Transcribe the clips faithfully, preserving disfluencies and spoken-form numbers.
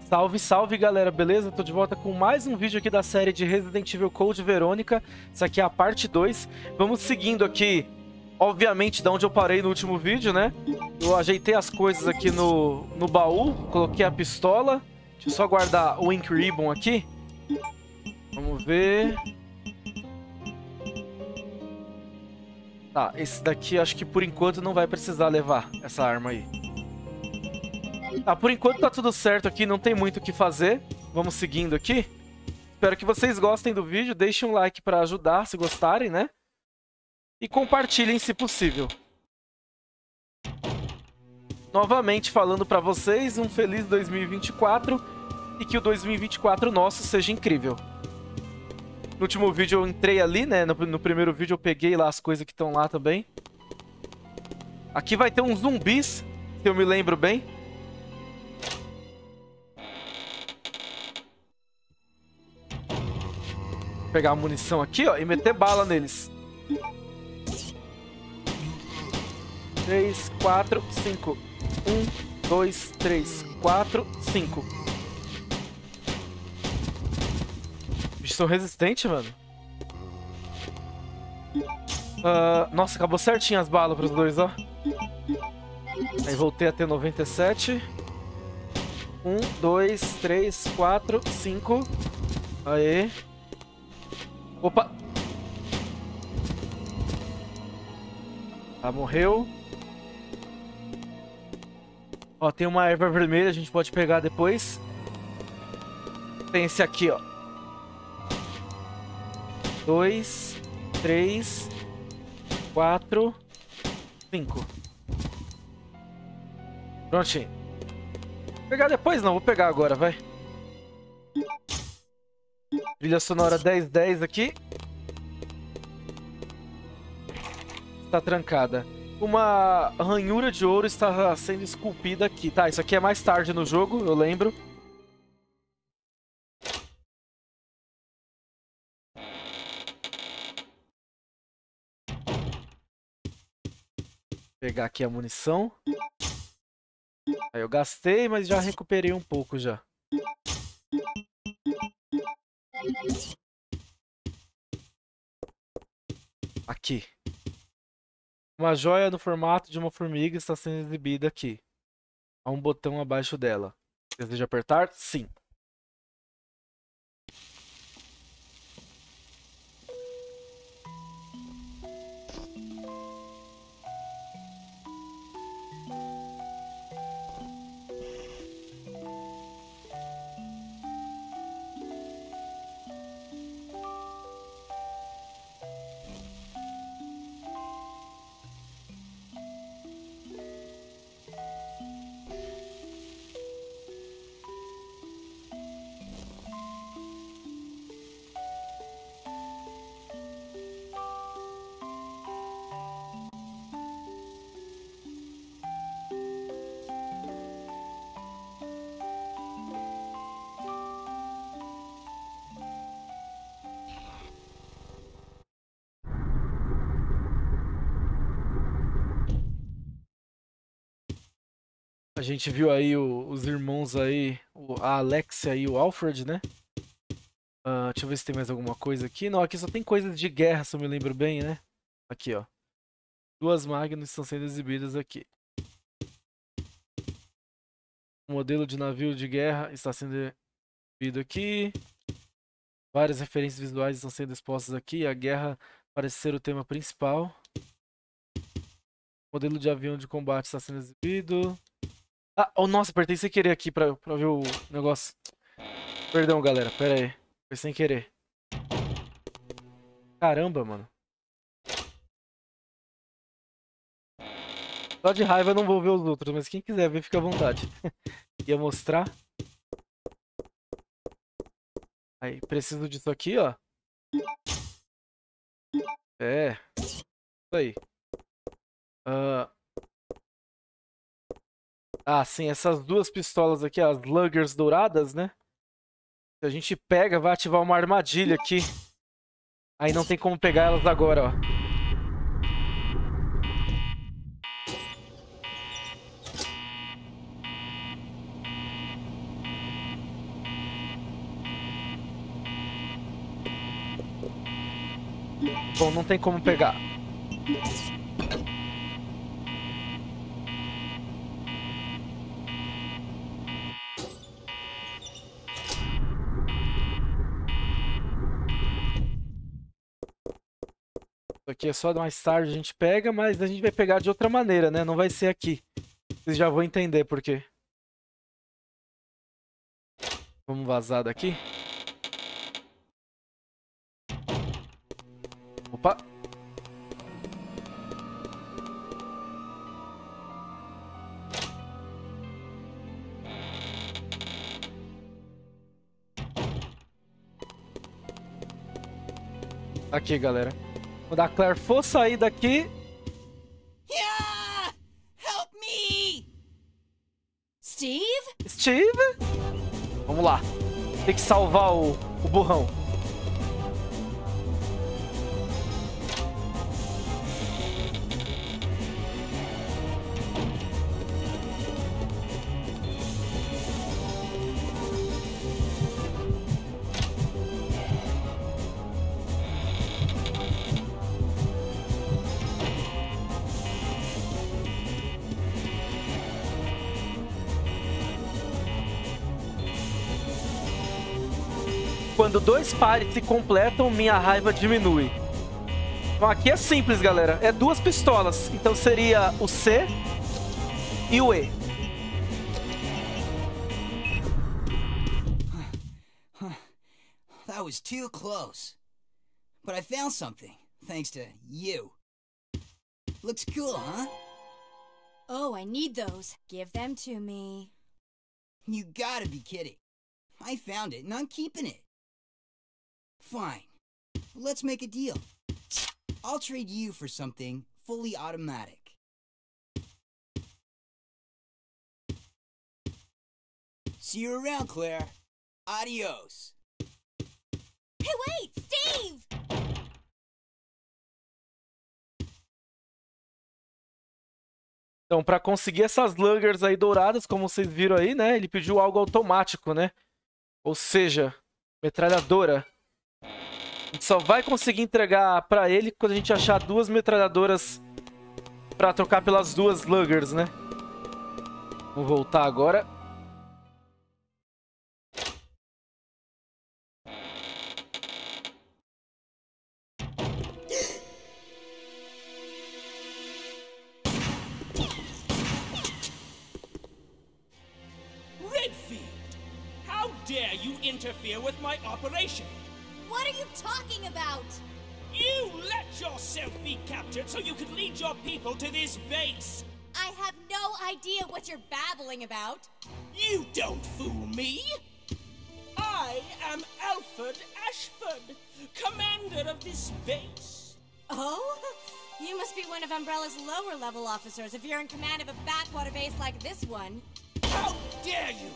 Salve, salve galera, beleza? Tô de volta com mais um vídeo aqui da série de Resident Evil Code Verônica. Isso aqui é a parte dois. Vamos seguindo aqui, obviamente, da onde eu parei no último vídeo, né? Eu ajeitei as coisas aqui no, no baú, coloquei a pistola. Deixa eu só guardar o Ink Ribbon aqui. Vamos ver... Tá, esse daqui acho que por enquanto não vai precisar levar essa arma aí. Tá, por enquanto tá tudo certo aqui, não tem muito o que fazer. Vamos seguindo aqui. Espero que vocês gostem do vídeo, deixem um like pra ajudar, se gostarem, né? E compartilhem se possível. Novamente falando pra vocês, um feliz dois mil e vinte e quatro e que o dois mil e vinte e quatro nosso seja incrível. No último vídeo eu entrei ali, né? No, no primeiro vídeo eu peguei lá as coisas que estão lá também. Aqui vai ter uns zumbis, se eu me lembro bem. Vou pegar a munição aqui, ó, e meter bala neles. três, quatro, cinco. um, dois, três, quatro, cinco. Bichos são resistentes, mano. Uh, nossa, acabou certinho as balas pros dois, ó. Aí voltei a ter noventa e sete. um, dois, três, quatro, cinco. Aê. Opa. Tá, morreu. Ó, tem uma erva vermelha, a gente pode pegar depois. Tem esse aqui, ó. Dois, três, quatro, cinco. Prontinho. Vou pegar depois? Não, vou pegar agora, vai. Trilha sonora dez dez aqui. Está trancada. Uma ranhura de ouro está sendo esculpida aqui. Tá, isso aqui é mais tarde no jogo, eu lembro. Vou pegar aqui a munição. Aí eu gastei, mas já recuperei um pouco já. Aqui. Uma joia no formato de uma formiga está sendo exibida aqui. Há um botão abaixo dela. Deseja apertar? Sim. A gente viu aí o, os irmãos aí, o, a Alexia e o Alfred, né? Uh, deixa eu ver se tem mais alguma coisa aqui. Não, aqui só tem coisas de guerra, se eu me lembro bem, né? Aqui, ó. Duas Magnus estão sendo exibidas aqui. O modelo de navio de guerra está sendo exibido aqui. Várias referências visuais estão sendo expostas aqui. A guerra parece ser o tema principal. O modelo de avião de combate está sendo exibido. Ah, oh, nossa, apertei sem querer aqui pra, pra ver o negócio. Perdão, galera, pera aí. Foi sem querer. Caramba, mano. Só de raiva eu não vou ver os outros, mas quem quiser ver, fica à vontade. Ia mostrar. Aí, preciso disso aqui, ó. É. Isso aí. Ah... Ah, sim, essas duas pistolas aqui, as Luggers douradas, né? Se a gente pega, vai ativar uma armadilha aqui. Aí não tem como pegar elas agora, ó. Bom, não tem como pegar. Isso aqui é só mais tarde a gente pega, mas a gente vai pegar de outra maneira, né? Não vai ser aqui. Vocês já vão entender por quê. Vamos vazar daqui. Opa! Aqui, galera. Quando a Claire for sair daqui... Yeah! Help me! Steve? Steve? Vamos lá. Tem que salvar o, o burrão. Quando dois pares se completam, minha raiva diminui. Então aqui é simples, galera. É duas pistolas. Então seria o C e o E. That was too close. But I found something, thanks to you. Looks cool, huh? Oh, I need those. Give them to me. You gotta be kidding. I found it and I'm keeping it. Fine. Let's make a deal. I'll trade you for something fully automatic. See you around, Claire. Adios. Hey, wait! Steve! Então, para conseguir essas luggers aí douradas, como vocês viram aí, né? Ele pediu algo automático, né? Ou seja, metralhadora. A gente só vai conseguir entregar pra ele quando a gente achar duas metralhadoras pra trocar pelas duas luggers, né? Vamos voltar agora. Redfield! How dare you interfere with my operation? What are you talking about? You let yourself be captured so you could lead your people to this base! I have no idea what you're babbling about. You don't fool me! I am Alfred Ashford, commander of this base. Oh? You must be one of Umbrella's lower level officers if you're in command of a backwater base like this one. How dare you!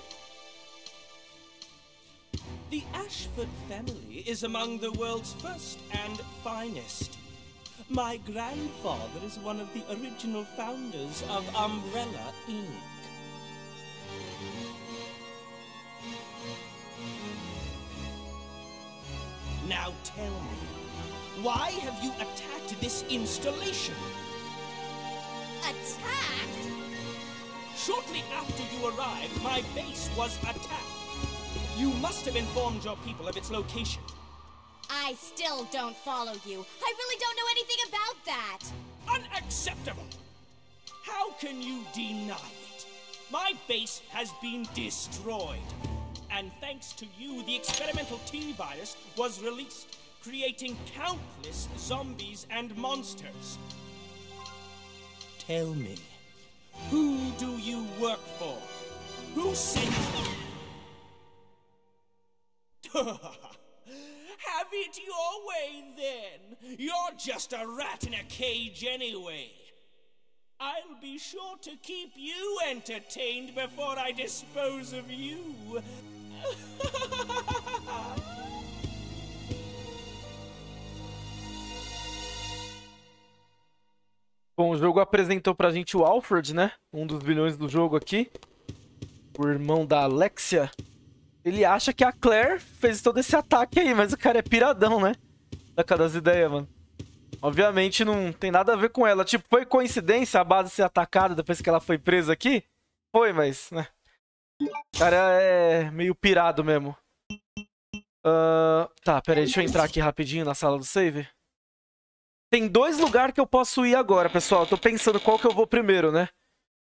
The Ashford family is among the world's first and finest. My grandfather is one of the original founders of Umbrella, Incorporated. Now tell me, why have you attacked this installation? Attacked? Shortly after you arrived, my base was attacked. You must have informed your people of its location. I still don't follow you. I really don't know anything about that. Unacceptable! How can you deny it? My base has been destroyed. And thanks to you, the experimental T-virus was released, creating countless zombies and monsters. Tell me, who do you work for? Who sent you? Have it your way, then. You're just a rat in a cage anyway. I'll be sure to keep you entertained before I dispose of you. Bom, o jogo apresentou pra gente o Alfred, né? Um dos vilões do jogo aqui. O irmão da Alexia. Ele acha que a Claire fez todo esse ataque aí, mas o cara é piradão, né? Tá com das ideias, mano. Obviamente não tem nada a ver com ela. Tipo, foi coincidência a base ser atacada depois que ela foi presa aqui? Foi, mas, né? O cara é meio pirado mesmo. Uh, tá, pera aí, deixa eu entrar aqui rapidinho na sala do save. Tem dois lugares que eu posso ir agora, pessoal. Eu tô pensando qual que eu vou primeiro, né?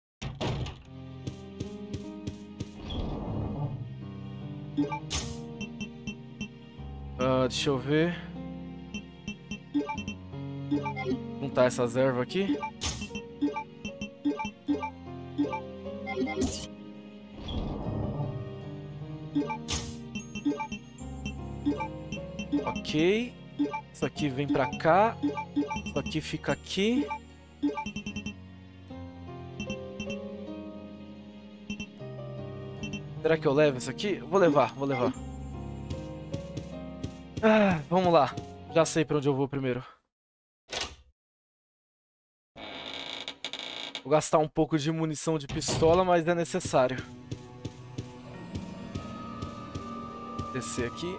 Uh, deixa eu ver. Juntar essas ervas aqui. Ok. Isso aqui vem pra cá. Isso aqui fica aqui. Será que eu levo isso aqui? Vou levar, vou levar. Ah, vamos lá. Já sei pra onde eu vou primeiro. Vou gastar um pouco de munição de pistola, mas é necessário. Descer aqui.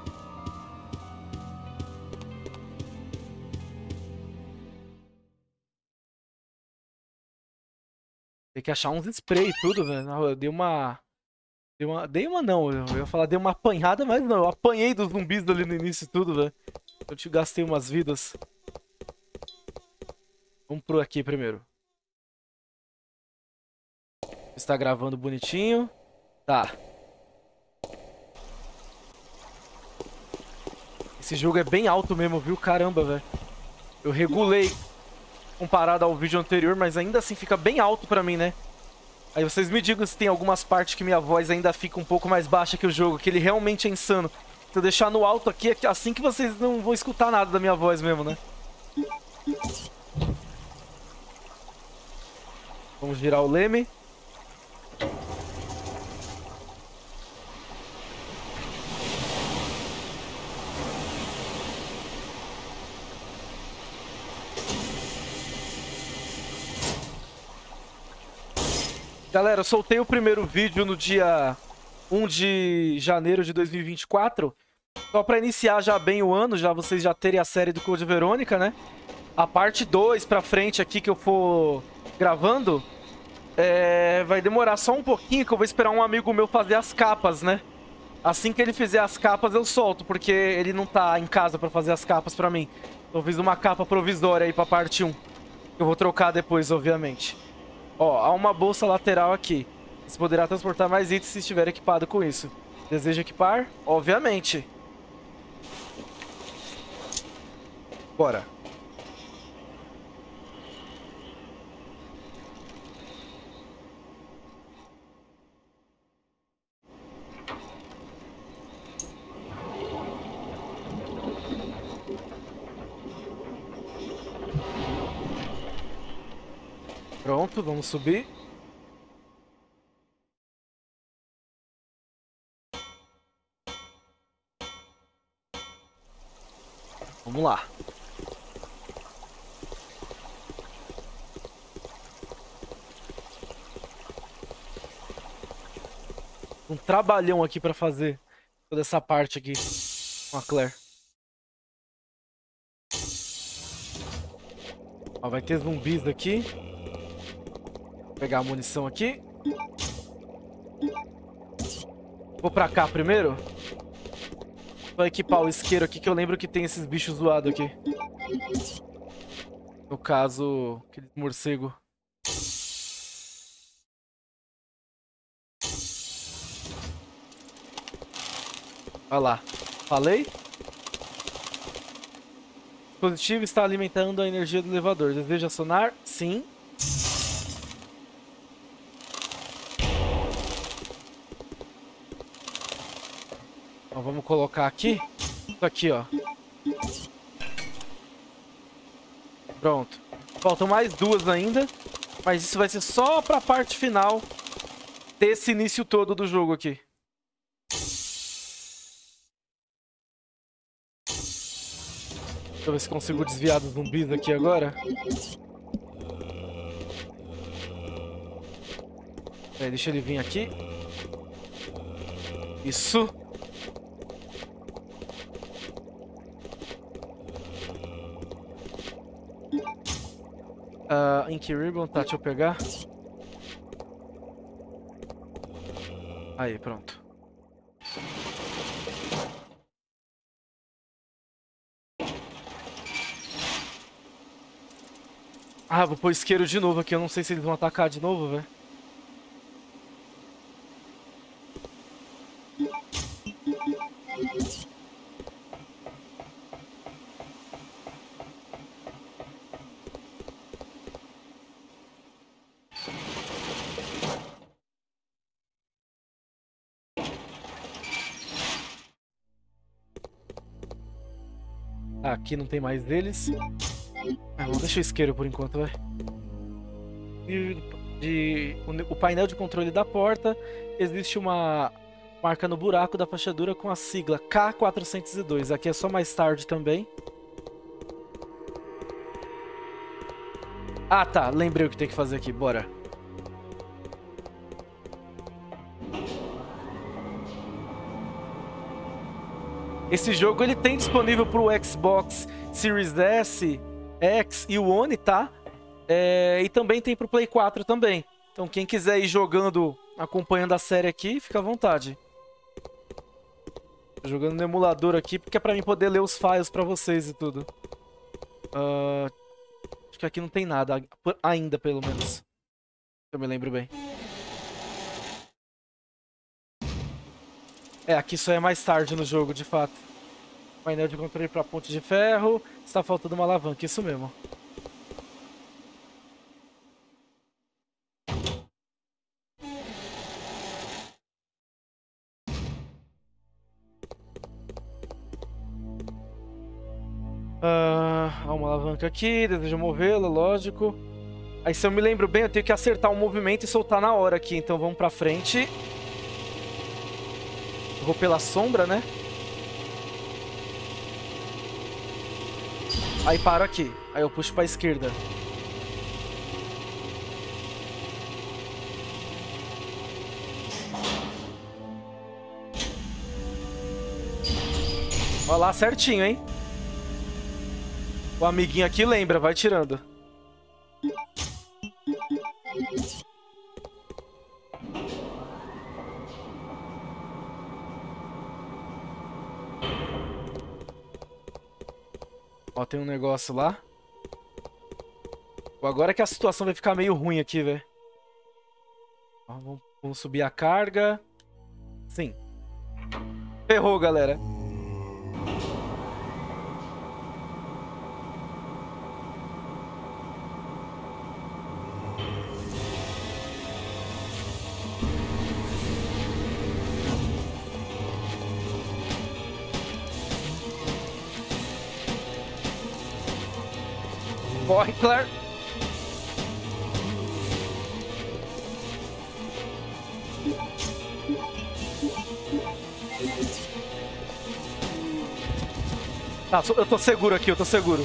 Tem que achar uns spray e tudo, velho. Eu dei uma... Dei uma... Dei uma não, eu ia falar dei uma apanhada, mas não. Eu apanhei dos zumbis ali no início e tudo, velho. Eu te gastei umas vidas. Vamos pro aqui primeiro. Está gravando bonitinho. Tá. Esse jogo é bem alto mesmo, viu? Caramba, velho. Eu regulei comparado ao vídeo anterior, mas ainda assim fica bem alto pra mim, né? Aí vocês me digam se tem algumas partes que minha voz ainda fica um pouco mais baixa que o jogo, que ele realmente é insano. Se eu deixar no alto aqui, é assim que vocês não vão escutar nada da minha voz mesmo, né? Vamos girar o leme. Galera, eu soltei o primeiro vídeo no dia um de janeiro de dois mil e vinte e quatro. Só pra iniciar já bem o ano, já vocês já terem a série do Code Verônica, né? A parte dois pra frente aqui que eu for gravando, é... vai demorar só um pouquinho, que eu vou esperar um amigo meu fazer as capas, né? Assim que ele fizer as capas eu solto, porque ele não tá em casa pra fazer as capas pra mim. Eu fiz uma capa provisória aí pra parte um. Eu vou trocar depois, obviamente. Ó, há uma bolsa lateral aqui. Você poderá transportar mais itens se estiver equipado com isso. Deseja equipar? Obviamente. Bora. Pronto, vamos subir. Vamos lá. Um trabalhão aqui pra fazer toda essa parte aqui com a Claire. Ó, vai ter zumbis aqui. Vou pegar a munição aqui. Vou pra cá primeiro. Vou equipar o isqueiro aqui, que eu lembro que tem esses bichos zoados aqui. No caso, aquele morcego. Olha lá. Falei? O dispositivo está alimentando a energia do elevador. Deseja acionar? Sim. Então vamos colocar aqui. Isso aqui, ó. Pronto. Faltam mais duas ainda. Mas isso vai ser só pra parte final desse início todo do jogo aqui. Deixa eu ver se consigo desviar dos zumbis aqui agora. É, deixa ele vir aqui. Isso. Uh, Ink Ribbon, tá, deixa eu pegar. Aí, pronto. Ah, vou pôr isqueiro de novo aqui. Eu não sei se eles vão atacar de novo, velho. Ah, aqui não tem mais deles. Ah, vamos deixar o isqueiro por enquanto, vai. De, o, o painel de controle da porta. Existe uma marca no buraco da fechadura com a sigla K quatrocentos e dois. Aqui é só mais tarde também. Ah, tá. Lembrei o que tem que fazer aqui. Bora. Esse jogo ele tem disponível para o Xbox Series S, X e o One, tá? É, e também tem para o Play quatro também. Então quem quiser ir jogando, acompanhando a série aqui, fica à vontade. Tô jogando no emulador aqui, porque é para mim poder ler os files para vocês e tudo. Uh, acho que aqui não tem nada, ainda pelo menos. Se eu me lembro bem. É, aqui só é mais tarde no jogo, de fato. Painel de controle para ponte de ferro. Está faltando uma alavanca, isso mesmo. Ah, há uma alavanca aqui, desejo movê-la, lógico. Aí se eu me lembro bem, eu tenho que acertar o movimento e soltar na hora aqui. Então vamos pra frente. Eu vou pela sombra, né? Aí paro aqui. Aí eu puxo pra esquerda. Olha lá, certinho, hein? O amiguinho aqui lembra, vai tirando. Ó, tem um negócio lá. Agora que a situação vai ficar meio ruim aqui, velho. Vamos, vamos subir a carga. Sim. Ferrou, galera. Corre, Claire. Tá, eu tô seguro aqui, eu tô seguro.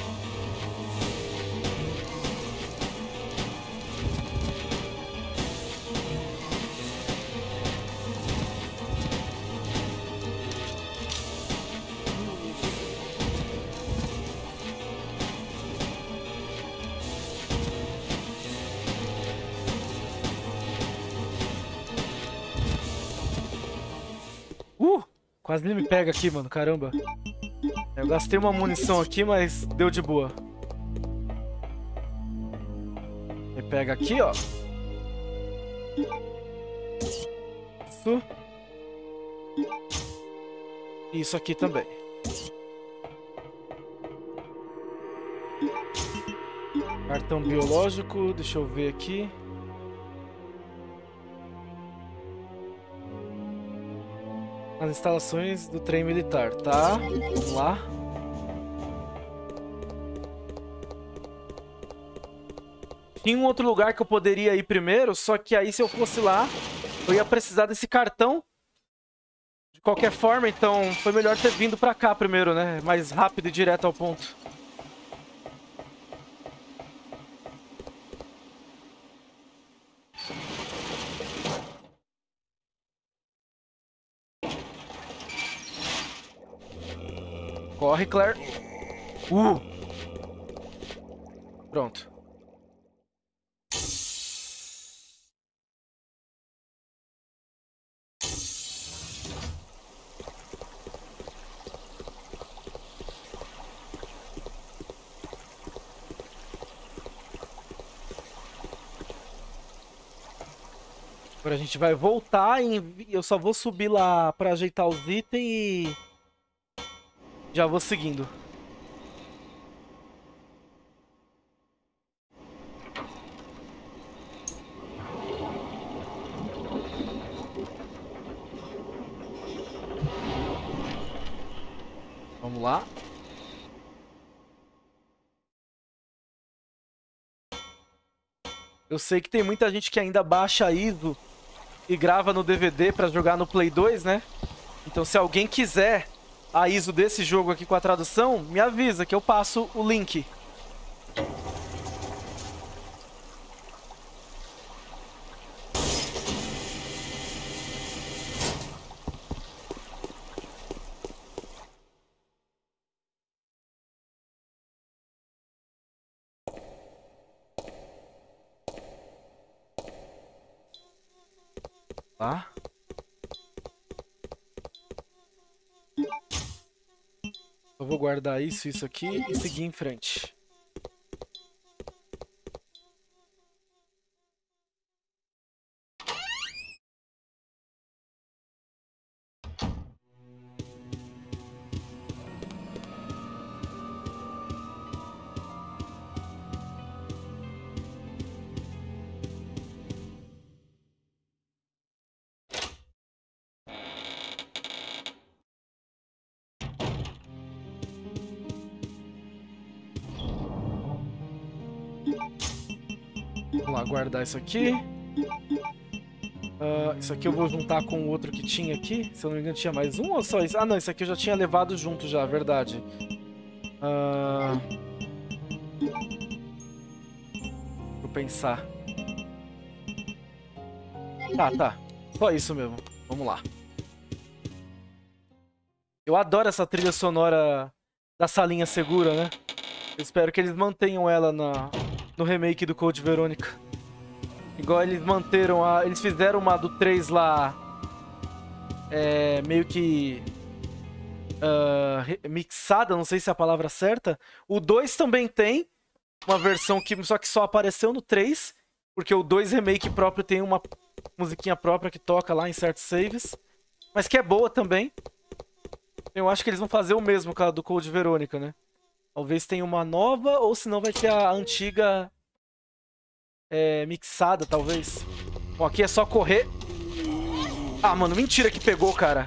Uh! Quase ele me pega aqui, mano. Caramba. Eu gastei uma munição aqui, mas deu de boa. Me pega aqui, ó. Isso. Isso aqui também. Cartão biológico, deixa eu ver aqui. As instalações do trem militar, tá? Vamos lá. Tinha um outro lugar que eu poderia ir primeiro, só que aí se eu fosse lá, eu ia precisar desse cartão. De qualquer forma, então foi melhor ter vindo pra cá primeiro, né? Mais rápido e direto ao ponto. Corre, Claire. Uh! Pronto. Agora a gente vai voltar e eu só vou subir lá pra ajeitar os itens e já vou seguindo. Vamos lá. Eu sei que tem muita gente que ainda baixa a I S O e grava no D V D pra jogar no Play dois, né? Então se alguém quiser a I S O desse jogo aqui com a tradução, me avisa que eu passo o link. Tá? Eu vou guardar isso, isso aqui e seguir em frente. Vamos lá, guardar isso aqui. Uh, isso aqui eu vou juntar com o outro que tinha aqui. Se eu não me engano, tinha mais um ou só isso? Ah, não, isso aqui eu já tinha levado junto já, verdade. Uh... Deixa eu pensar. Tá, tá. Só isso mesmo. Vamos lá. Eu adoro essa trilha sonora da salinha segura, né? Eu espero que eles mantenham ela na... no remake do Code Verônica. Igual eles manteram a... Eles fizeram uma do três lá... É... Meio que... Uh, mixada, não sei se é a palavra certa. O dois também tem uma versão que só que só apareceu no três. Porque o dois Remake próprio tem uma musiquinha própria que toca lá em certos saves. Mas que é boa também. Eu acho que eles vão fazer o mesmo com a do Code Verônica, né? Talvez tenha uma nova, ou senão vai ter a antiga é, mixada, talvez. Bom, aqui é só correr. Ah, mano, mentira que pegou, cara.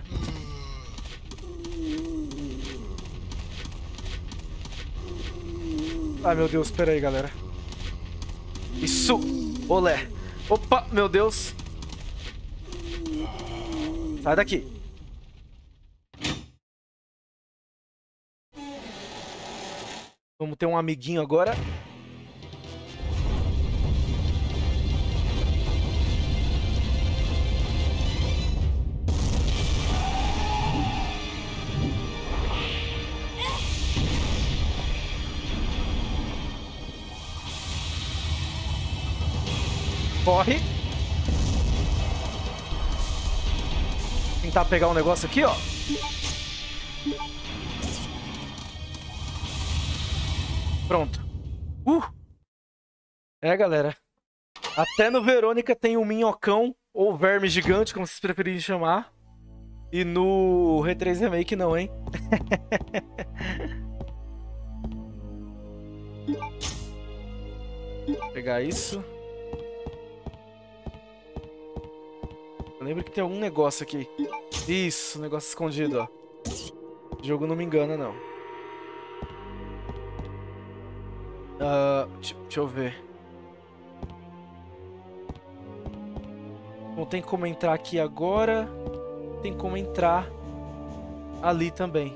Ai, meu Deus, pera aí, galera. Isso! Olé! Opa, meu Deus! Sai daqui! Vamos ter um amiguinho agora. Corre. Tentar pegar um negócio aqui, ó. Pronto. Uh! É, galera. Até no Verônica tem um minhocão, ou verme gigante, como vocês preferirem chamar. E no R três Remake não, hein? Vou pegar isso. Eu lembro que tem algum negócio aqui. Isso, um negócio escondido, ó. O jogo não me engana, não. Uh, deixa eu ver. Não tem como entrar aqui agora. Tem como entrar ali também.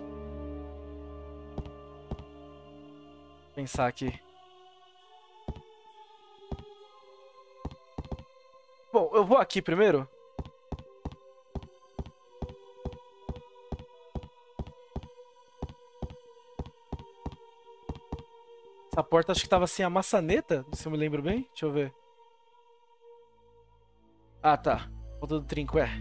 Vou pensar aqui. Bom, eu vou aqui primeiro. Essa porta acho que tava sem a maçaneta, se eu me lembro bem. Deixa eu ver. Ah, tá. Porta do trinco, é.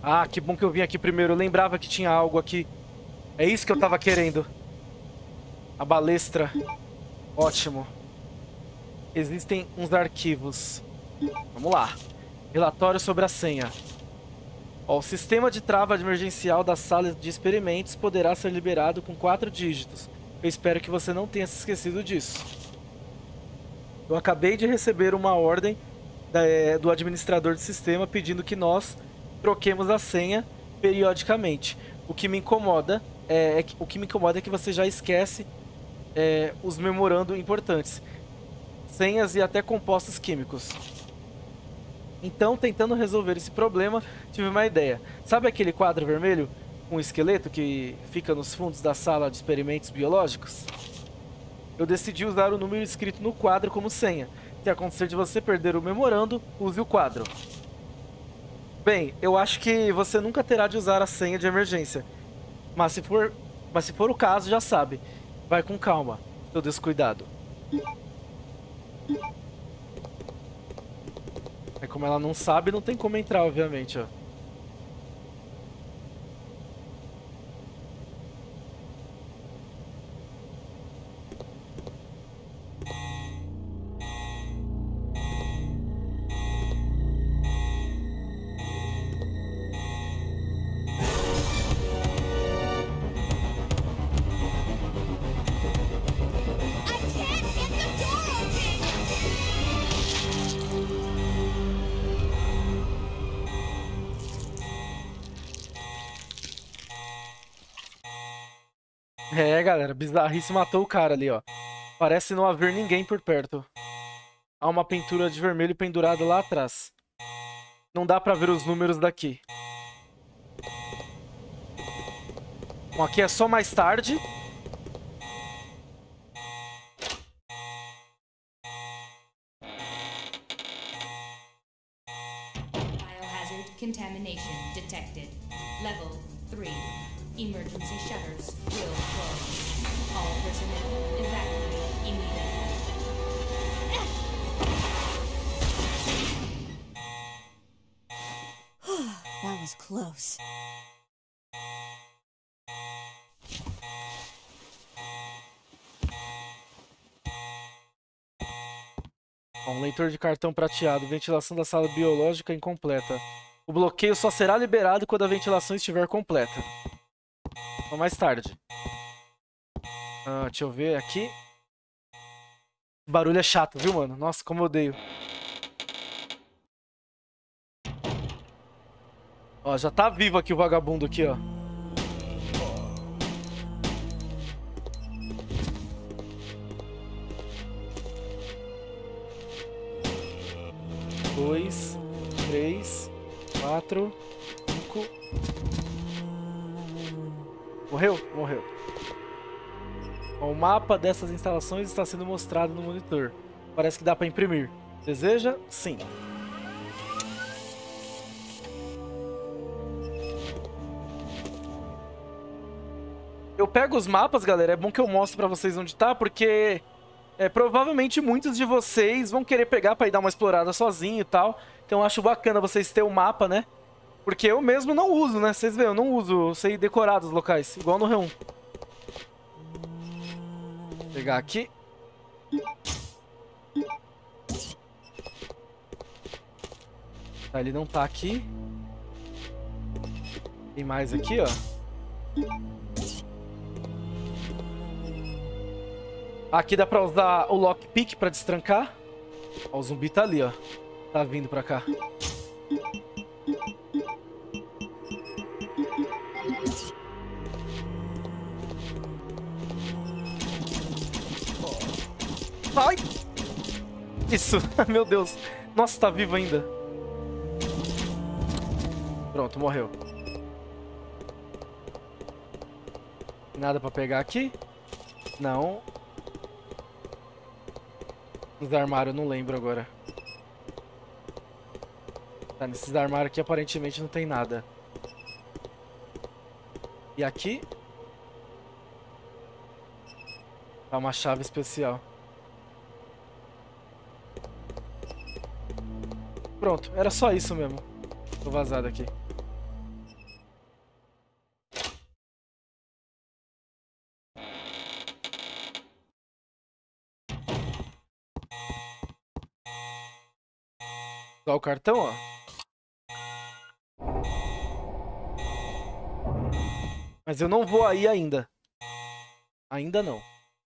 Ah, que bom que eu vim aqui primeiro. Eu lembrava que tinha algo aqui. É isso que eu tava querendo. A balestra. Ótimo. Existem uns arquivos. Vamos lá. Relatório sobre a senha. Ó, o sistema de trava emergencial da sala de experimentos poderá ser liberado com quatro dígitos. Eu espero que você não tenha se esquecido disso. Eu acabei de receber uma ordem da, é, do administrador do sistema pedindo que nós troquemos a senha periodicamente. O que me incomoda é, é que, o que me incomoda é que você já esquece é, os memorando importantes, senhas e até compostos químicos. Então, tentando resolver esse problema, tive uma ideia. Sabe aquele quadro vermelho com um esqueleto que fica nos fundos da sala de experimentos biológicos? Eu decidi usar o número escrito no quadro como senha. Se acontecer de você perder o memorando, use o quadro. Bem, eu acho que você nunca terá de usar a senha de emergência. Mas se for, mas se for o caso, já sabe. Vai com calma, seu descuidado. É como ela não sabe, não tem como entrar, obviamente, ó. É, galera, bizarrice matou o cara ali, ó. Parece não haver ninguém por perto. Há uma pintura de vermelho pendurada lá atrás. Não dá pra ver os números daqui. Bom, aqui é só mais tarde. Biohazard contamination detected. Level three. Emergency shutters will close. All personnel evacuate immediately. That was close. Um leitor de cartão prateado. Ventilação da sala biológica incompleta. O bloqueio só será liberado quando a ventilação estiver completa. Então, mais tarde. Ah, deixa eu ver aqui. O barulho é chato, viu, mano? Nossa, como eu odeio. Ó, já tá vivo aqui o vagabundo aqui, ó. Dois, três, quatro, cinco. Morreu? Morreu. O mapa dessas instalações está sendo mostrado no monitor. Parece que dá para imprimir. Deseja? Sim. Eu pego os mapas, galera. É bom que eu mostre para vocês onde tá, porque é, provavelmente muitos de vocês vão querer pegar para ir dar uma explorada sozinho e tal. Então eu acho bacana vocês terem o mapa, né? Porque eu mesmo não uso, né? Vocês veem, eu não uso. Eu sei decorar dos locais, igual no R um. Vou pegar aqui. Tá, ele não tá aqui. Tem mais aqui, ó. Aqui dá pra usar o lockpick pra destrancar. Ó, o zumbi tá ali, ó. Tá vindo pra cá. Ai! Isso, meu Deus. Nossa, tá vivo ainda. Pronto, morreu. Nada pra pegar aqui? Não. Nos armários, não lembro agora. Tá, nesses armários aqui aparentemente não tem nada. E aqui? Tá uma chave especial. Pronto, era só isso mesmo. Tô vazado aqui. Usar o cartão, ó. Mas eu não vou aí ainda. Ainda não.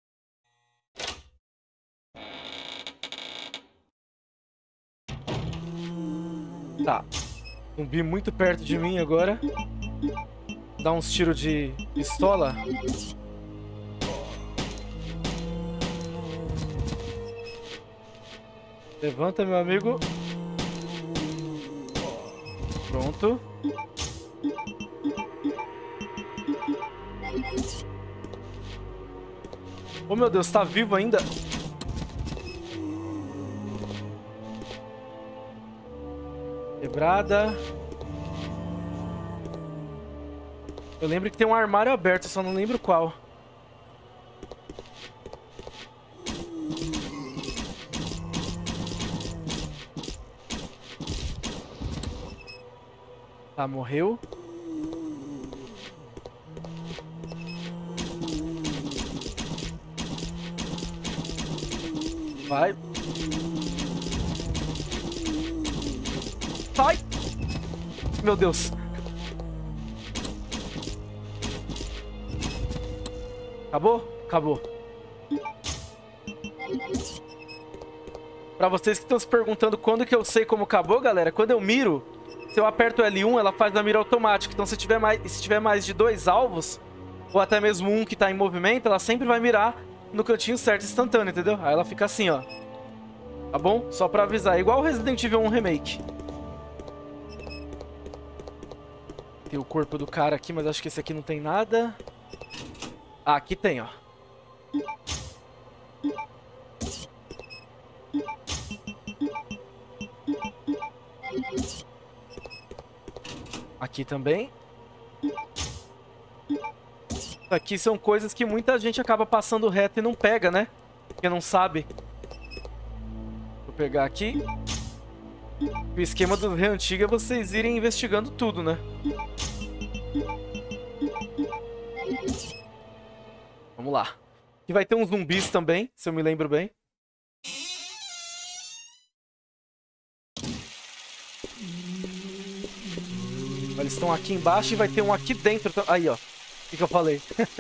Tá. Zumbi muito perto de mim agora. Dá uns tiros de pistola. Levanta, meu amigo. Pronto. Oh, meu Deus, tá vivo ainda? Quebrada. Eu lembro que tem um armário aberto, só não lembro qual. Tá, morreu. Vai. Sai! Meu Deus. Acabou? Acabou. Pra vocês que estão se perguntando quando que eu sei como acabou, galera, quando eu miro, se eu aperto L um, ela faz a mira automática. Então se tiver mais, se tiver mais de dois alvos, ou até mesmo um que tá em movimento, ela sempre vai mirar no cantinho certo instantâneo, entendeu? Aí ela fica assim, ó. Tá bom? Só pra avisar. É igual o Resident Evil um Remake. Tem o corpo do cara aqui, mas acho que esse aqui não tem nada. Ah, aqui tem, ó. Aqui também. Aqui são coisas que muita gente acaba passando reto e não pega, né? Porque não sabe. Vou pegar aqui. O esquema do Re Antiga é vocês irem investigando tudo, né? Vamos lá. Aqui vai ter uns zumbis também, se eu me lembro bem. Eles estão aqui embaixo e vai ter um aqui dentro. Aí, ó. O que, que eu falei?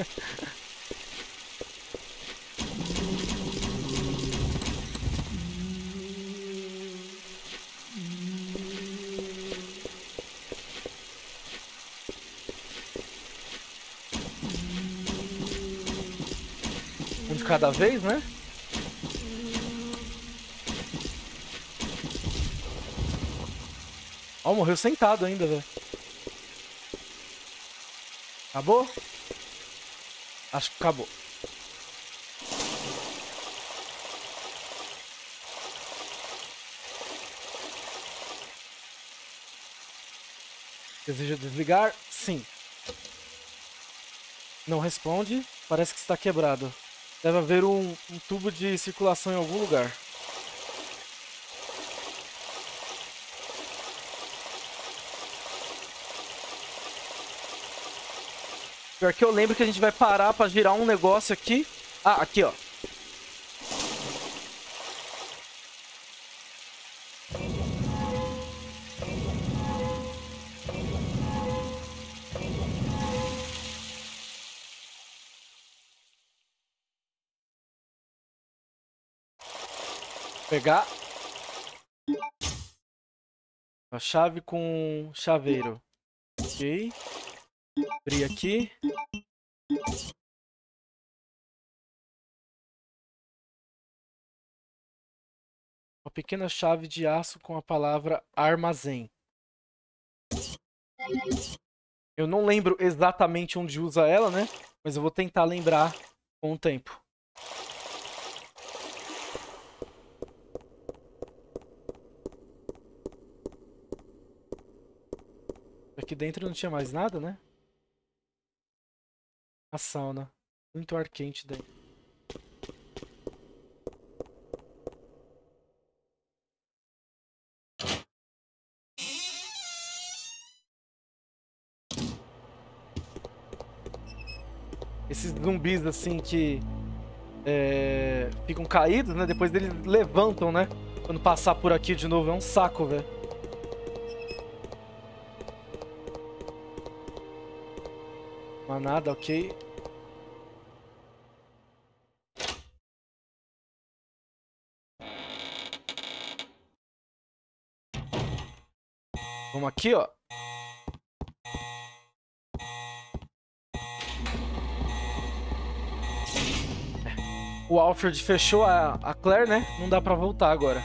Um de cada vez, né? Ó, morreu sentado ainda, velho. Acabou? Acho que acabou. Deseja desligar? Sim. Não responde. Parece que está quebrado. Deve haver um, um tubo de circulação em algum lugar. Pior que eu lembro que a gente vai parar pra girar um negócio aqui. Ah, aqui, ó. Pegar. A chave com chaveiro. Ok. Abrir aqui. Uma pequena chave de aço com a palavra armazém. Eu não lembro exatamente onde usa ela, né? Mas eu vou tentar lembrar com o tempo. Aqui dentro não tinha mais nada, né? A sauna. Muito ar quente dentro. Esses zumbis assim que é, ficam caídos, né? Depois eles levantam, né? Quando passar por aqui de novo é um saco, velho. Mas nada, ok. Vamos aqui, ó. O Alfred fechou a, a Claire, né? Não dá pra voltar agora.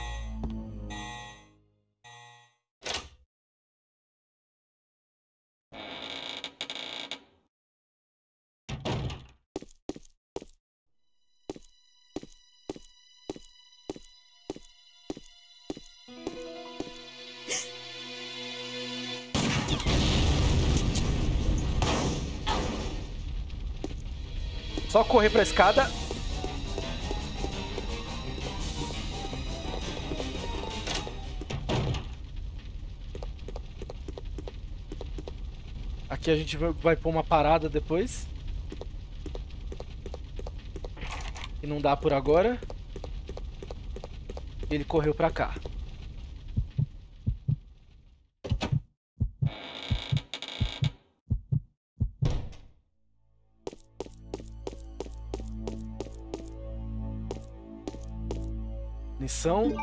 Só correr pra escada. Aqui a gente vai pôr uma parada depois. E não dá por agora. Ele correu pra cá. Missão.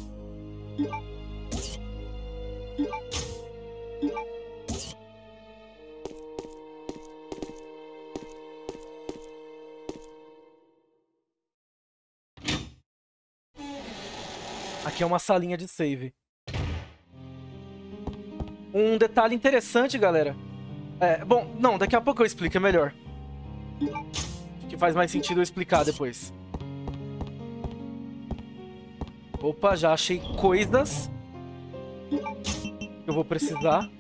Aqui é uma salinha de save. Um detalhe interessante, galera. É, bom, não, daqui a pouco eu explico, é melhor. Acho que faz mais sentido eu explicar depois. Opa, já achei coisas que eu vou precisar.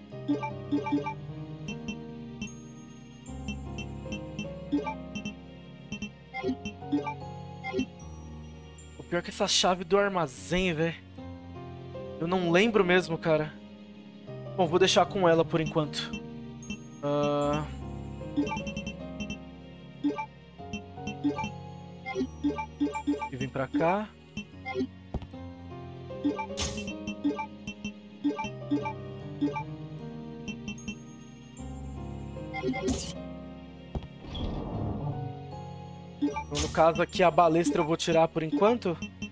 O pior é que essa chave do armazém, velho. Eu não lembro mesmo, cara. Bom, vou deixar com ela por enquanto. Uh... E vem pra cá. Então, no caso aqui, a balestra eu vou tirar por enquanto.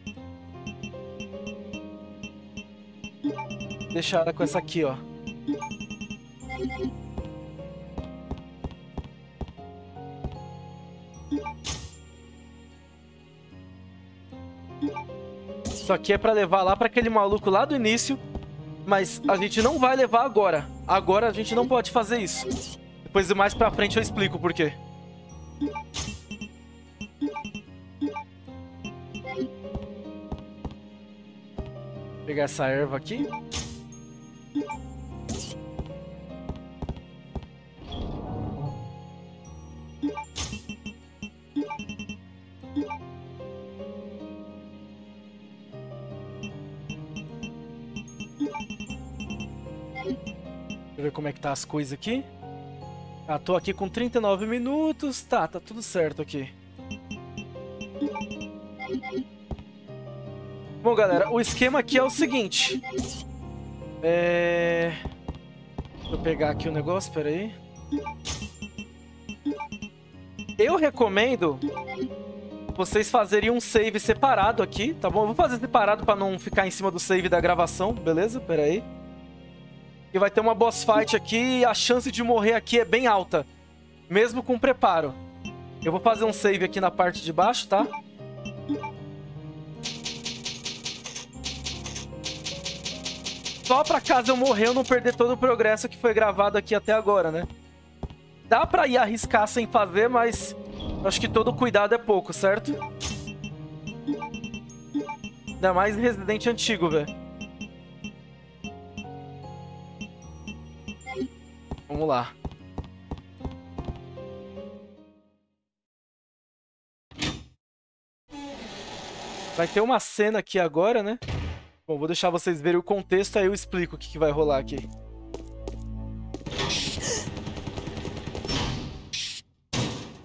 Deixar ela com essa aqui, ó. Isso aqui é pra levar lá pra aquele maluco lá do início. Mas a gente não vai levar agora. Agora a gente não pode fazer isso. Depois, mais pra frente, eu explico o porquê. Vou pegar essa erva aqui. Deixa eu ver como é que tá as coisas aqui. Ah, tô aqui com trinta e nove minutos. Tá, tá tudo certo aqui. Bom, galera, o esquema aqui é o seguinte. É... Deixa eu pegar aqui o negócio, peraí. Eu recomendo vocês fazerem um save separado aqui, tá bom? Eu vou fazer separado pra não ficar em cima do save da gravação, beleza? Peraí. E vai ter uma boss fight aqui e a chance de morrer aqui é bem alta. Mesmo com preparo. Eu vou fazer um save aqui na parte de baixo, tá? Só pra caso eu morrer eu não perder todo o progresso que foi gravado aqui até agora, né? Dá pra ir arriscar sem fazer, mas acho que todo cuidado é pouco, certo? Ainda mais Resident antigo, velho. Vamos lá. Vai ter uma cena aqui agora, né? Bom, vou deixar vocês verem o contexto, aí eu explico o que, que vai rolar aqui.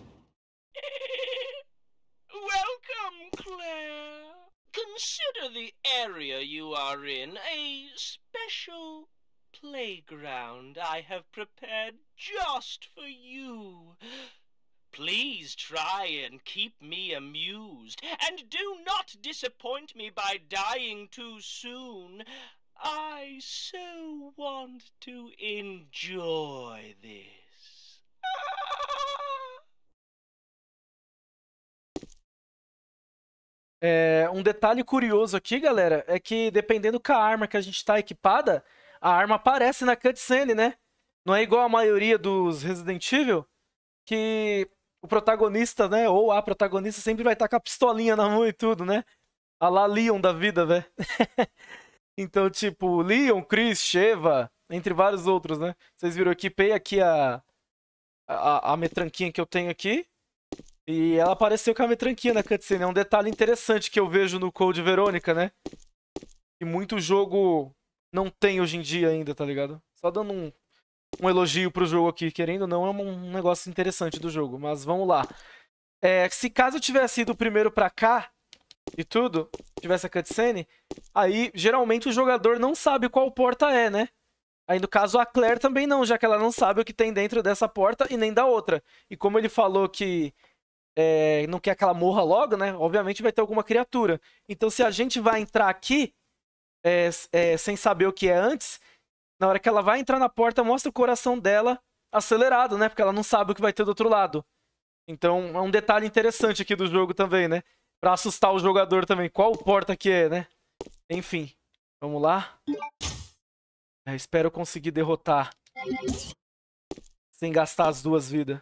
Welcome, Claire. Consider the the area you are in a special playground I have prepared just for you. Please try and keep me amused, and do not disappoint me by dying too soon. I so want to enjoy this. É, um detalhe curioso aqui, galera, é que dependendo com a arma que a gente tá equipada, a arma aparece na cutscene, né? Não é igual a maioria dos Resident Evil, que o protagonista, né, ou a protagonista sempre vai estar com a pistolinha na mão e tudo, né? A lá Leon da vida, velho. Então, tipo, Leon, Chris, Sheva, entre vários outros, né? Vocês viram, eu equipei aqui a, a, a metranquinha que eu tenho aqui. E ela apareceu com a metranquinha na cutscene. É um detalhe interessante que eu vejo no Code Verônica, né? Que muito jogo não tem hoje em dia ainda, tá ligado? Só dando um, um elogio pro jogo aqui. Querendo ou não, é um negócio interessante do jogo. Mas vamos lá. É, se caso eu tivesse ido primeiro pra cá e tudo, tivesse a cutscene, aí geralmente o jogador não sabe qual porta é, né? Aí no caso a Claire também não, já que ela não sabe o que tem dentro dessa porta e nem da outra. E como ele falou que é, não quer que ela morra logo, né? Obviamente vai ter alguma criatura. Então se a gente vai entrar aqui é, é, sem saber o que é antes, na hora que ela vai entrar na porta, mostra o coração dela acelerado, né? Porque ela não sabe o que vai ter do outro lado. Então é um detalhe interessante aqui do jogo também, né? Pra assustar o jogador também. Qual porta que é, né? Enfim, vamos lá. É, espero conseguir derrotar sem gastar as duas vidas.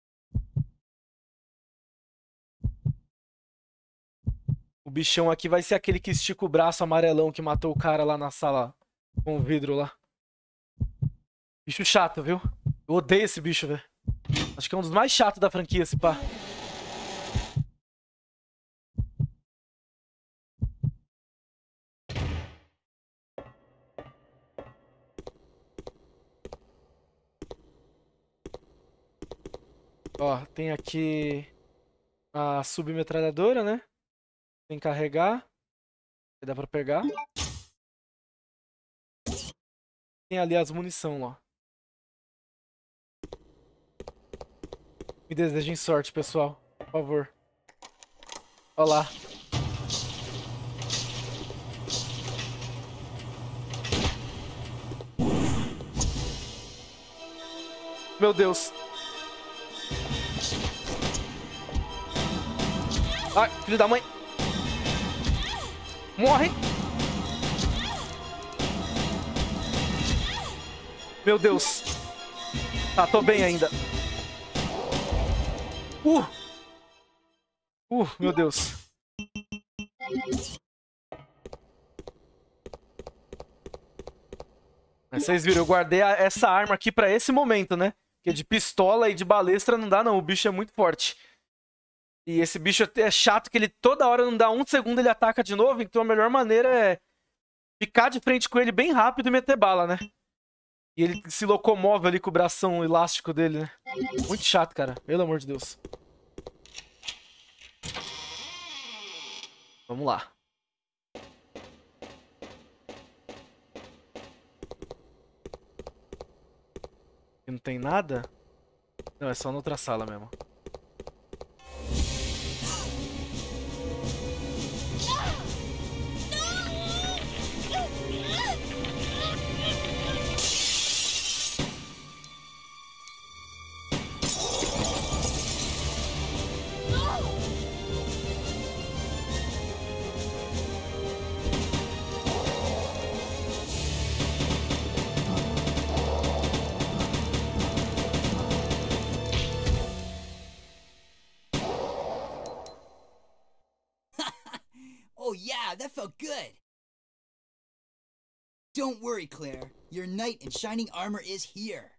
O bichão aqui vai ser aquele que estica o braço amarelão que matou o cara lá na sala com o vidro lá. Bicho chato, viu? Eu odeio esse bicho, velho. Acho que é um dos mais chatos da franquia, esse pá. Ó, tem aqui a submetralhadora, né? Tem que carregar. Dá pra pegar. Tem ali as munição, ó. Me desejem sorte, pessoal. Por favor. Ó lá. Meu Deus. Ai, filho da mãe. Morre. Meu Deus. Tá, tô bem ainda. Uh. Uh, meu Deus. Vocês viram, eu guardei a, essa arma aqui pra esse momento, né? Porque de pistola e de balestra não dá não, o bicho é muito forte. E esse bicho é chato que ele toda hora não dá um segundo ele ataca de novo, então a melhor maneira é ficar de frente com ele bem rápido e meter bala, né? E ele se locomove ali com o bração elástico dele, né? Muito chato, cara. Pelo amor de Deus. Vamos lá. Aqui não tem nada? Não, é só na outra sala mesmo. Oh yeah, that felt good. Don't worry, Claire. Your knight in shining armor is here.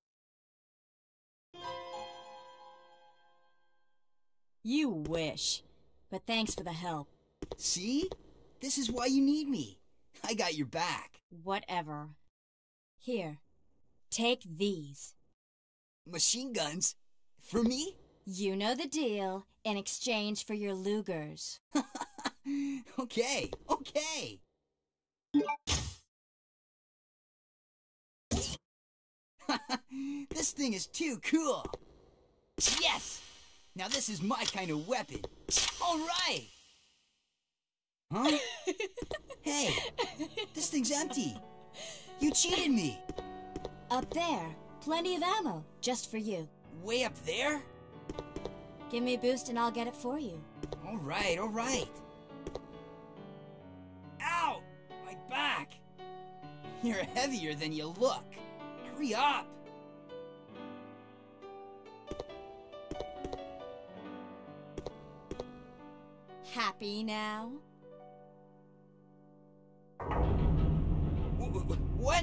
You wish. But thanks for the help. See? This is why you need me. I got your back. Whatever. Here, take these. Machine guns? For me? You know the deal, in exchange for your Lugers. Okay, okay. This thing is too cool. Yes! Now this is my kind of weapon. All right. Huh? Hey, this thing's empty. You cheated me. Up there, plenty of ammo, just for you. Way up there? Give me a boost and I'll get it for you. All right, all right. Ow! My back! You're heavier than you look. Hurry up! Happy now? What?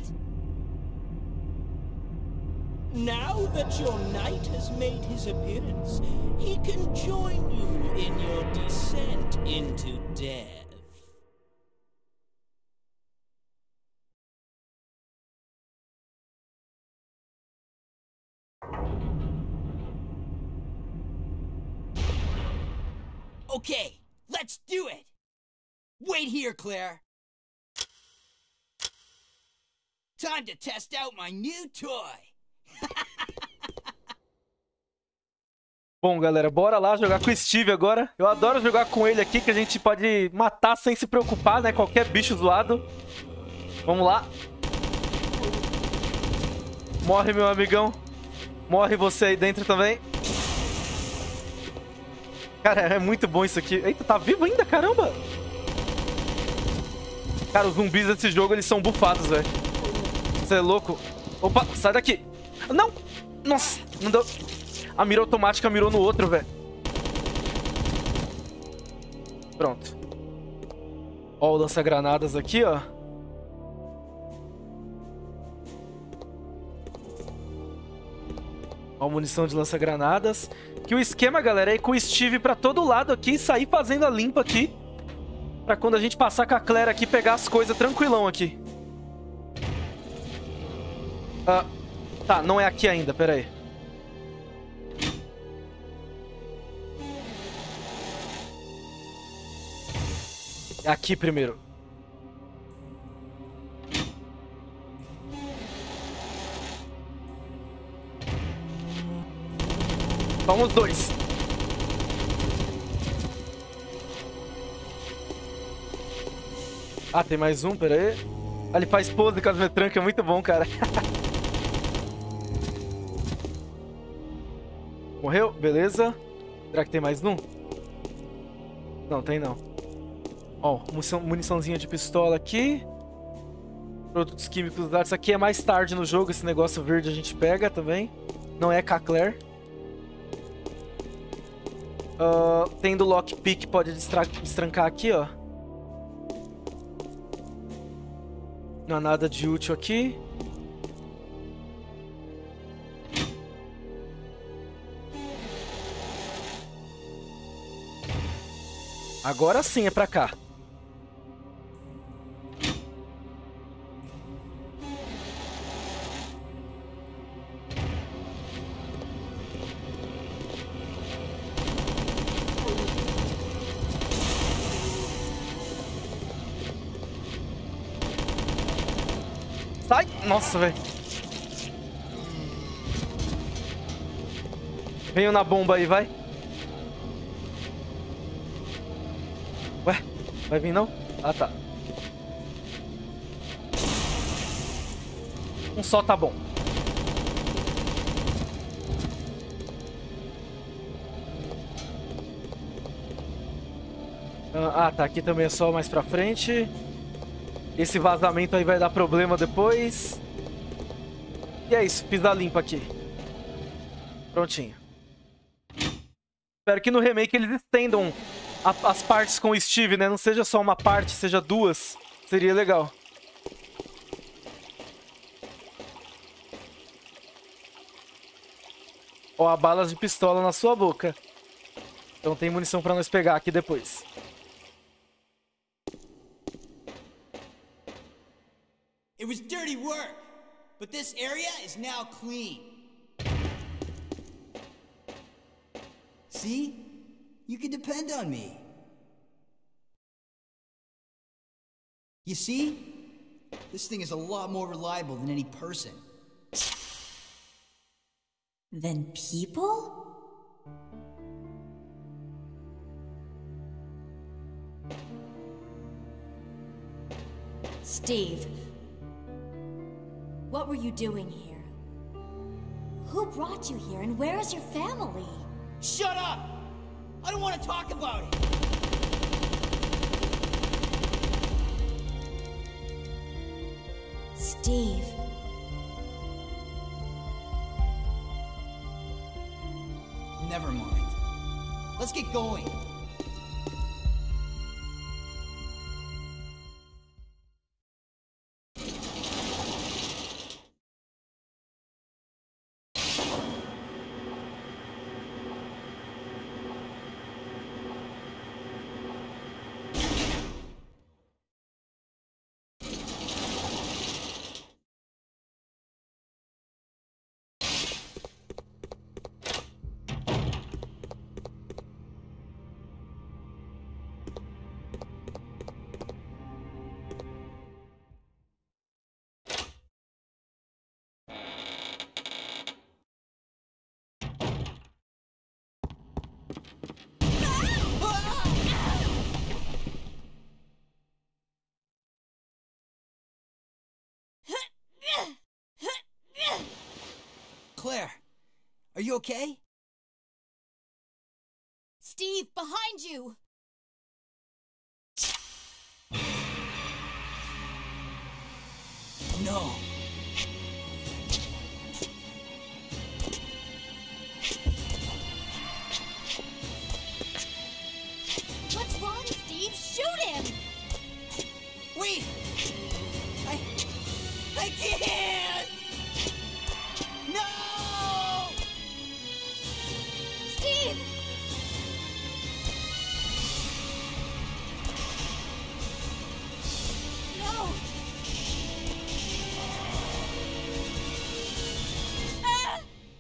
Now that your knight has made his appearance, he can join you in your descent into death. Okay, let's do it! Wait here, Claire. Time to test out my new toy. Bom, galera, bora lá jogar com o Steve agora. Eu adoro jogar com ele aqui, que a gente pode matar sem se preocupar, né? Qualquer bicho zoado. Vamos lá. Morre, meu amigão. Morre você aí dentro também. Cara, é muito bom isso aqui. Eita, tá vivo ainda, caramba! Cara, os zumbis desse jogo, eles são bufados, velho. Você é louco. Opa, sai daqui. Não! Nossa, não deu... A mira automática mirou no outro, velho. Pronto. Ó o lança-granadas aqui, ó. Ó a munição de lança-granadas. Que o esquema, galera, é ir com o Steve pra todo lado aqui e sair fazendo a limpa aqui. Pra quando a gente passar com a Claire aqui, pegar as coisas tranquilão aqui. Ah, tá, não é aqui ainda, pera aí. É aqui primeiro. Vamos dois. Ah, tem mais um, pera aí. Ah, ele faz pose com as metrancas, é muito bom, cara. Morreu? Beleza. Será que tem mais um? Não, tem não. Ó, munição, muniçãozinha de pistola aqui. Produtos químicos usados. Isso aqui é mais tarde no jogo. Esse negócio verde a gente pega também. Não é com a Claire. Uh, tendo lockpick, pode destrancar aqui, ó. Não há nada de útil aqui. Agora sim é pra cá. Sai! Nossa, velho. Venho na bomba aí, vai. Ué, vai vir não? Ah, tá. Um só tá bom. Ah, tá. Aqui também é só mais pra frente. Esse vazamento aí vai dar problema depois. E é isso, fiz a limpa aqui. Prontinho. Espero que no remake eles estendam a, as partes com o Steve, né? Não seja só uma parte, seja duas. Seria legal. Ó, a balas de pistola na sua boca. Então tem munição pra nós pegar aqui depois. It was dirty work, but this area is now clean. See? You can depend on me. You see? This thing is a lot more reliable than any person. Than people? Steve, what were you doing here? Who brought you here, and where is your family? Shut up! I don't want to talk about it! Steve. Never mind. Let's get going. Claire, are you okay? Steve, behind you! No. What's wrong, Steve? Shoot him! Wait! I... I can't! No! Steve! No! Ah!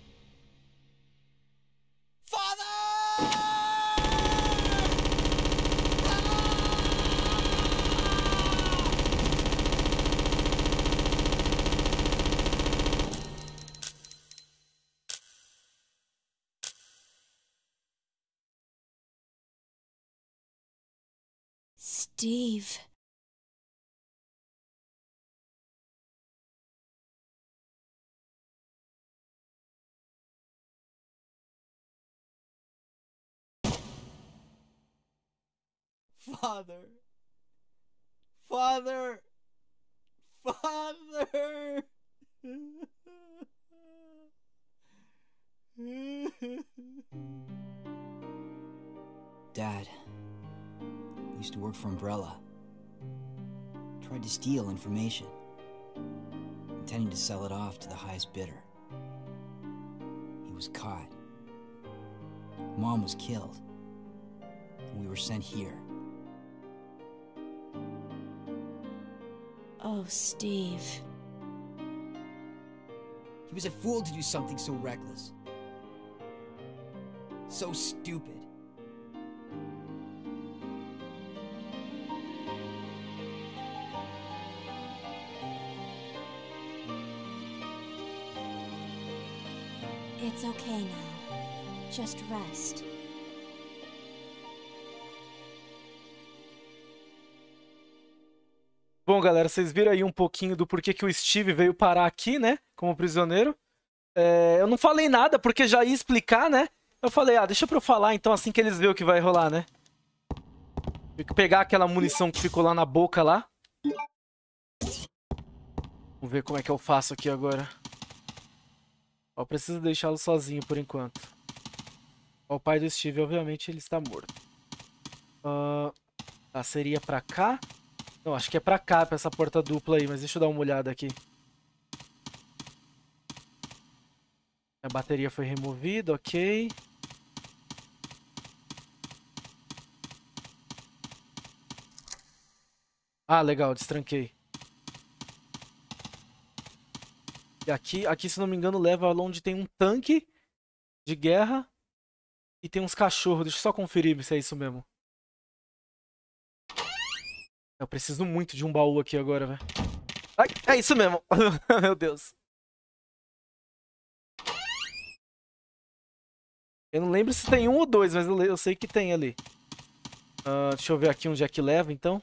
Steve. Father. Father. Father. Dad used to work for Umbrella. Tried to steal information, intending to sell it off to the highest bidder. He was caught. Mom was killed, and we were sent here. Oh, Steve. He was a fool to do something so reckless. So stupid. It's okay now. Just rest. Bom, galera, vocês viram aí um pouquinho do porquê que o Steve veio parar aqui, né? Como prisioneiro. É, eu não falei nada porque já ia explicar, né? Eu falei, ah, deixa pra eu falar então assim que eles verem o que vai rolar, né? Tem que pegar aquela munição que ficou lá na boca lá. Vamos ver como é que eu faço aqui agora. Ó, eu preciso deixá-lo sozinho por enquanto. Ó, o pai do Steve, obviamente, ele está morto. Uh, tá, seria pra cá? Não, acho que é pra cá, pra essa porta dupla aí, mas deixa eu dar uma olhada aqui. A bateria foi removida, ok. Ah, legal, destranquei. E aqui, aqui, se não me engano, leva onde tem um tanque de guerra e tem uns cachorros. Deixa eu só conferir se é isso mesmo. Eu preciso muito de um baú aqui agora, velho. Ai, é isso mesmo. Meu Deus. Eu não lembro se tem um ou dois, mas eu, eu sei que tem ali. Uh, deixa eu ver aqui onde é que leva, então.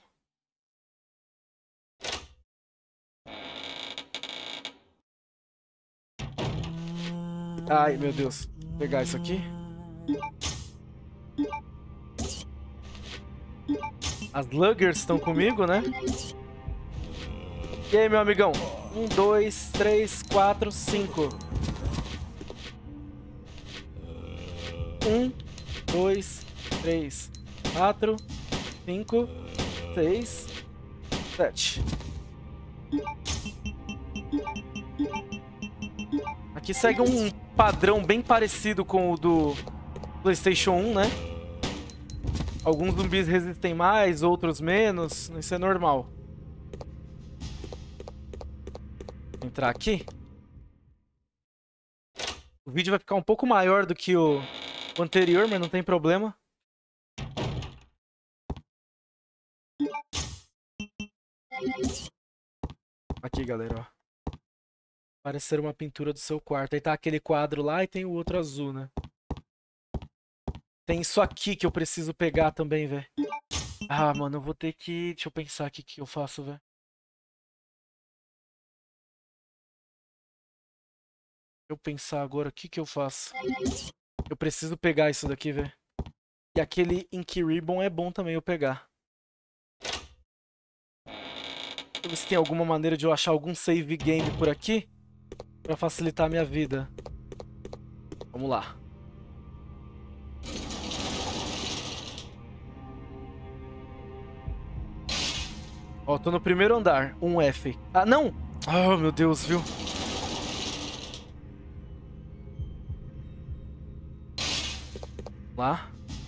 Ai, meu Deus. Vou pegar isso aqui. As Luggers estão comigo, né? E aí, meu amigão? Um, dois, três, quatro, cinco. Um, dois, três, quatro, cinco, seis, sete. Aqui segue um padrão bem parecido com o do PlayStation um, né? Alguns zumbis resistem mais, outros menos. Isso é normal. Vou entrar aqui. O vídeo vai ficar um pouco maior do que o, o anterior, mas não tem problema. Aqui, galera, ó. Parece ser uma pintura do seu quarto. Aí tá aquele quadro lá e tem o outro azul, né? Tem isso aqui que eu preciso pegar também, velho. Ah, mano, eu vou ter que... Deixa eu pensar aqui o que eu faço, velho. Deixa eu pensar agora o que que eu faço. Eu preciso pegar isso daqui, velho. E aquele Ink Ribbon é bom também eu pegar. Deixa eu ver se tem alguma maneira de eu achar algum save game por aqui. Pra facilitar a minha vida. Vamos lá. Ó, tô no primeiro andar. Um F. Ah, não! Oh, meu Deus, viu? Lá.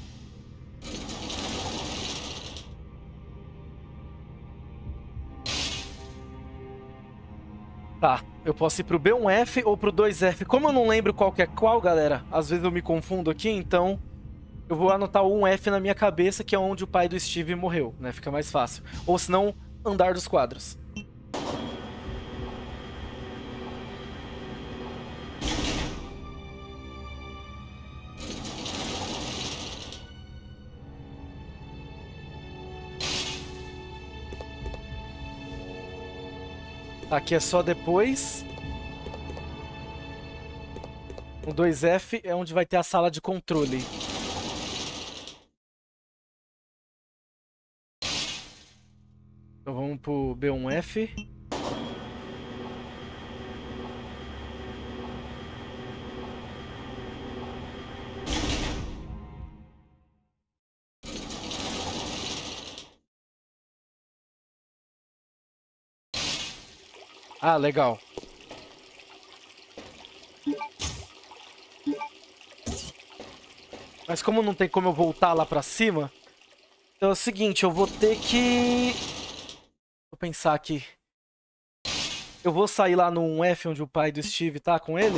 Tá, eu posso ir pro B um F ou pro dois F. Como eu não lembro qual que é qual, galera, às vezes eu me confundo aqui, então eu vou anotar o um F na minha cabeça, que é onde o pai do Steve morreu, né? Fica mais fácil. Ou se não, andar dos quadros. Aqui é só depois. O dois F é onde vai ter a sala de controle. Então vamos pro B um F. Ah, legal. Mas como não tem como eu voltar lá pra cima, então é o seguinte, eu vou ter que... Vou pensar aqui. Eu vou sair lá no um F, onde o pai do Steve tá com ele.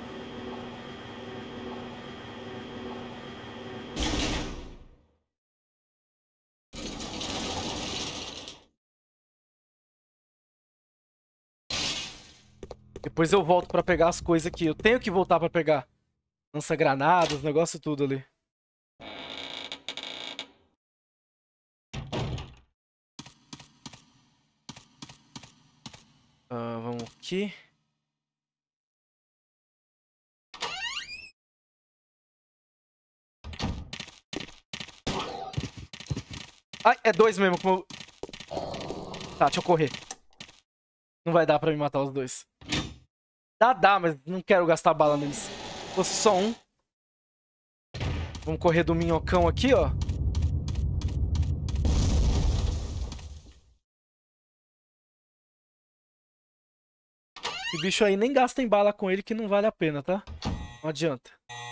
Depois eu volto pra pegar as coisas aqui. Eu tenho que voltar pra pegar lança-granadas, negócio tudo ali. Uh, vamos aqui. Ai, é dois mesmo. Como... Tá, deixa eu correr. Não vai dar pra me matar os dois. Dá, dá, mas não quero gastar bala neles. Se fosse só um. Vamos correr do minhocão aqui, ó. Esse bicho aí nem gastem bala com ele que não vale a pena, tá? Não adianta.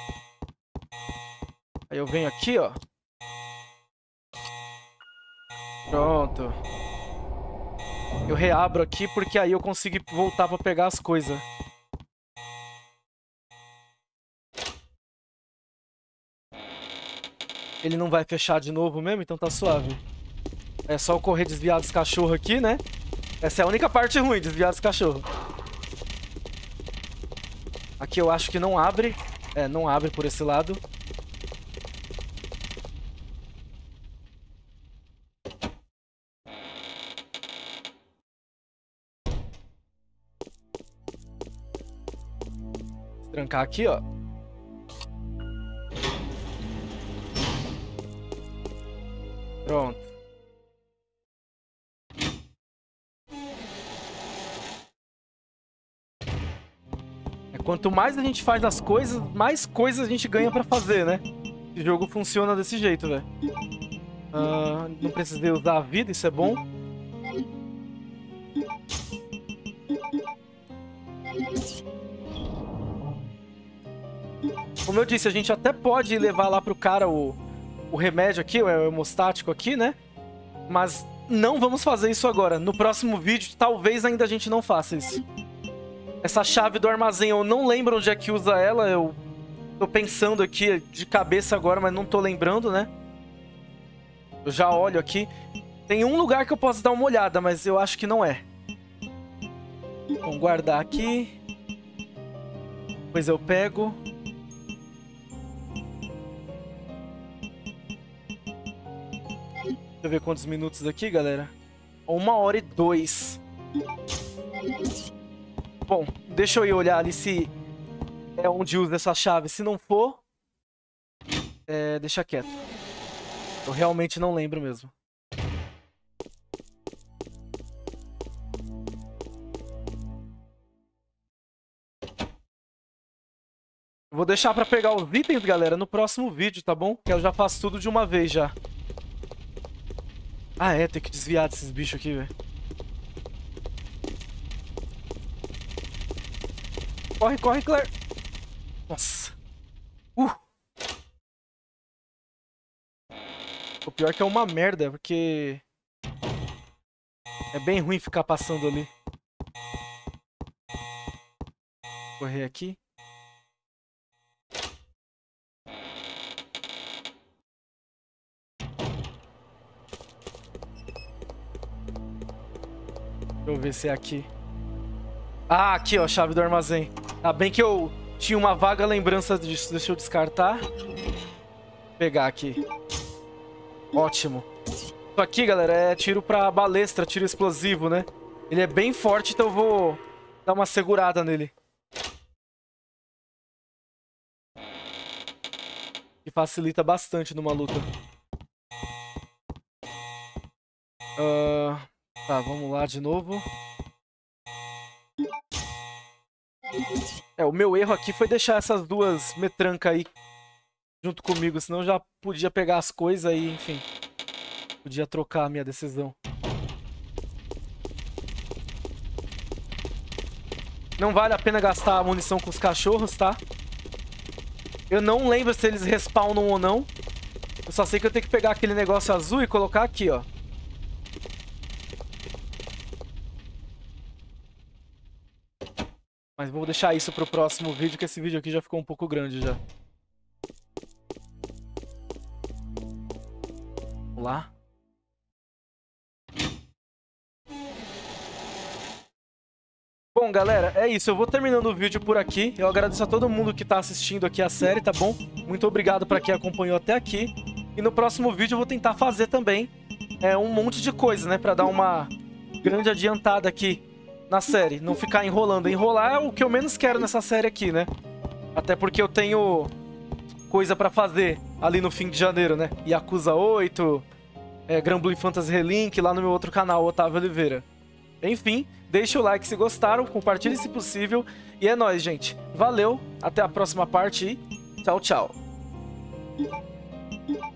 Aí eu venho aqui, ó. Pronto. Eu reabro aqui porque aí eu consigo voltar pra pegar as coisas. Ele não vai fechar de novo mesmo, então tá suave. É só correr desviar dos cachorros aqui, né? Essa é a única parte ruim, desviar dos cachorros. Aqui eu acho que não abre. É, não abre por esse lado. Trancar aqui, ó. Pronto. É, quanto mais a gente faz as coisas, mais coisas a gente ganha pra fazer, né? Esse jogo funciona desse jeito, velho. Uh, não precisei usar a vida, isso é bom. Como eu disse, a gente até pode levar lá pro cara o, o remédio aqui, o hemostático aqui, né? Mas não vamos fazer isso agora. No próximo vídeo, talvez ainda a gente não faça isso. Essa chave do armazém, eu não lembro onde é que usa ela. Eu tô pensando aqui de cabeça agora, mas não tô lembrando, né? Eu já olho aqui. Tem um lugar que eu posso dar uma olhada, mas eu acho que não é. Vamos guardar aqui. Depois eu pego. Deixa eu ver quantos minutos aqui, galera. Uma hora e dois. Bom, deixa eu ir olhar ali se é onde usa essa chave. Se não for, é, deixa quieto. Eu realmente não lembro mesmo. Vou deixar pra pegar os itens, galera, no próximo vídeo, tá bom? Que eu já faço tudo de uma vez já. Ah, é, tem que desviar desses bichos aqui, velho. Corre, corre, Claire. Nossa. Uh. O pior é que é uma merda, porque... é bem ruim ficar passando ali. Correr aqui. Deixa eu ver se é aqui. Ah, aqui, ó, a chave do armazém. Tá bem que eu tinha uma vaga lembrança disso. Deixa eu descartar. Vou pegar aqui. Ótimo. Isso aqui, galera, é tiro pra balestra, tiro explosivo, né? Ele é bem forte, então eu vou dar uma segurada nele. Que facilita bastante numa luta. Uh... Tá, vamos lá de novo. É, o meu erro aqui foi deixar essas duas metrancas aí junto comigo, senão eu já podia pegar as coisas aí, enfim. Podia trocar a minha decisão. Não vale a pena gastar a munição com os cachorros, tá? Eu não lembro se eles respawnam ou não. Eu só sei que eu tenho que pegar aquele negócio azul e colocar aqui, ó. Mas vou deixar isso pro próximo vídeo, que esse vídeo aqui já ficou um pouco grande já. Vamos lá. Bom, galera, é isso. Eu vou terminando o vídeo por aqui. Eu agradeço a todo mundo que tá assistindo aqui a série, tá bom? Muito obrigado pra quem acompanhou até aqui. E no próximo vídeo eu vou tentar fazer também é, um monte de coisa, né? Pra dar uma grande adiantada aqui na série, não ficar enrolando. Enrolar é o que eu menos quero nessa série aqui, né? Até porque eu tenho coisa pra fazer ali no fim de janeiro, né? Yakuza oito, é, Granblue Fantasy Relink, lá no meu outro canal, Otávio Oliveira. Enfim, deixa o like se gostaram, compartilhe se possível. E é nóis, gente. Valeu, até a próxima parte e tchau, tchau.